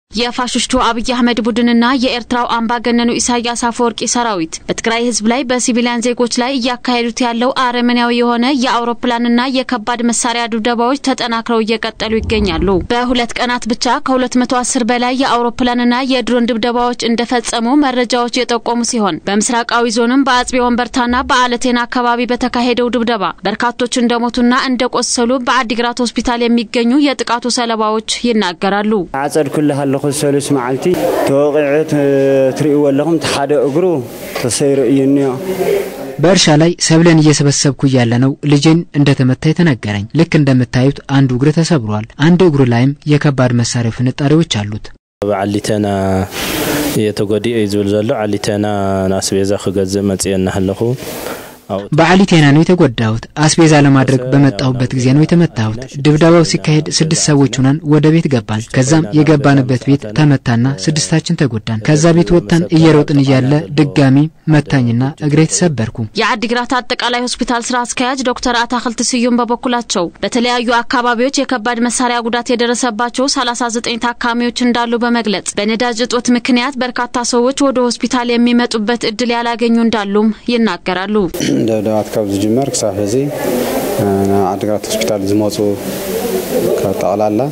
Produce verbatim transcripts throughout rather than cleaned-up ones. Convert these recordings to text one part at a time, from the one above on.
የፋሽስቱ አብይ አህመድ ቡድንና የኤርትራው አምባገነኑ ኢሳያስ አፈወርቂ ሰራዊት በትግራይ ህዝብ ላይ በሲቪሊያን ዜጎች ላይ ያካሄዱት ያለው አረመኔያዊ የሆነ የአውሮፕላንና የከባድ መሳሪያ ድብደባዎች ተጠናክረው እየቀጠሉ ይገኛሉ። በሁለት ቀናት ብቻ ከ210 በላይ የአውሮፕላንና የድሮን ድብደባዎች እንደፈጸሙ መረጃዎች የጠቆሙ ሲሆን በምስራቃዊ ዞንም በአጽቢ ወንበርታና በአለቴና አካባቢ በተካሄደው ድብደባ በርካቶች እንደሞቱና እንደቆሰሉ በአዲግራት ሆስፒታል የሚገኙ የጥቃቱ ሰለባዎች ይናገራሉ። አጸድ ኩልህ خسالس معلتي توقعت تريو لهم تحد اغرو تسير ينيا በርሻ ላይ ሰብለን እየሰበሰብኩ ያለ ነው ልጅን እንደተመታ የተነገረኝ ልክ እንደምታዩት አንዱ እግር ተሰብሯል አንዱ እግሩ ላይም የከባድ መሳሪያ ፍንጣሪዎች አሉት በአሊተና የተጎዲ ይዝል ዘሎ አሊተና ናስቤዛ ከገዘ መጽየና ህልኹ በአሊቴና ነው የተጎዳሁት አስቤዛ ለማድረግ በመጣሁበት ጊዜ ነው የተመታሁት ድብደባው ሲካሄድ ስድስት ሰዎች ሆነን ወደ ቤት ገባን ከዛም የገባንበት ቤት ተመታና ስድስታችን ተጎዳን ከዛ ቤት ወጣን እየሮጥን ይያለ ድጋሚ መታኝና እግሬ ተሰበርኩ የአዲግራት አጠቃላይ ሆስፒታል ስራ አስኪያጅ ዶክተር አታክልት ስዩም በበኩላቸው በተለያዩ አካባቢዎች የከባድ መሳሪያ ጉዳት የደረሰባቸው ሰላሳ ዘጠኝ ታካሚዎች እንዳሉ በመግለጽ በነዳጅ እጦት ምክንያት በርካታ ሰዎች ወደ ሆስፒታል የሚመጡበት እድል ያላገኙ እንዳሉም ይናገራሉ دعوات كابز جمرك صاحبي أنا عدقات هوسبيتال زموتو كتعلالة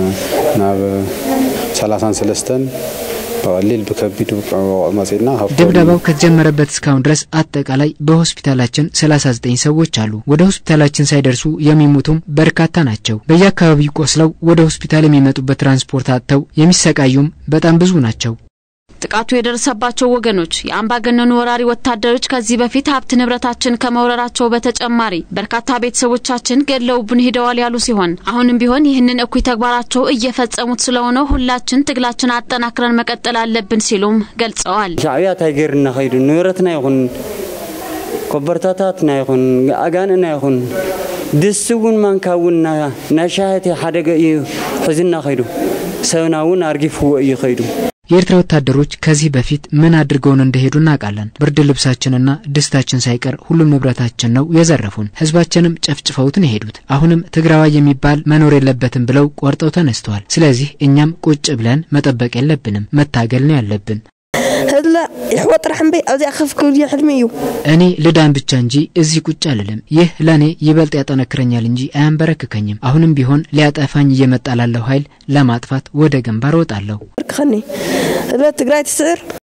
ناب ثلاثة سلستن በሊል በከቢዱ ማጽና ደብዳባው ከተጀመረበት እስካሁን ድረስ አጠቃላይ በሆስፒታላችን ሰላሳ ዘጠኝ ሰዎች አሉ ወደ ሆስፒታላችን ሳይደርሱ የሚሞቱም በርካታ ናቸው በየአካባቢው ቆስለው ወደ ሆስፒታል የሚመጡበት ትራንስፖርት አጥተው የሚሰቃዩም በጣም ብዙ ናቸው ጥቃቱ የደረሰባቸው ወገኖች የአምባገነኑ ወራሪ ወታደሮች ከዚህ በፊት ሀብት ንብረታችን ከመወረራቸው በተጨማሪ በርካታ ቤተሰቦቻችን ገለውብን ሄደዋል ያሉ ሲሆን አሁንም ቢሆን ይህንን እኩይ ተግባራቸው እየፈጸሙት ስለሆነ ሁላችን ትግላችን አጠናክረን መቀጠል አለብን ሲሉም ገልጸዋል ሻዕቢያ ታይገርና ኸይዱ ንብረትና ይሁን ኮበርታታትና ይሁን አጋንና ይሁን ድስውን ማንካውና ናሻህቲ ሐደገ ይሁዝና ኸይዱ ሰውናውን አርጊፉ ይኸይዱ የኤርትራ ወታደሮች ከዚህ በፊት ምን አድርገውን እንደሄዱና አቃለን ብርድ ልብሳችንና ድስታችን ሳይቀር ሁሉም ንብረታችን ነው የዘረፉን ህዝባችንም ጨፍጭፈውት ነው ሄዱት አሁንም ትግራዋይ የሚባል መኖር የለበትም ብለው ቆርጠው ተነስተዋል ስለዚህ እኛም ቁጭ ብለን መጠበቅ የለብንም መታገል ነው ያለብን هلا يحوط رحمبي ازي اخف كل يحلميو እኔ ልዳን ብቻ እንጂ እዚህ ቁጭ አልልም ይህ ለኔ ይበልጥ ያጠነክረኛል እንጂ አያንበረክከኝም አሁንም ቢሆን ሊያጠፋኝ እየመጣላለው ኃይል ለማጥፋት ወደ ግንባር ወጣለው خني لا تግራይ ትስር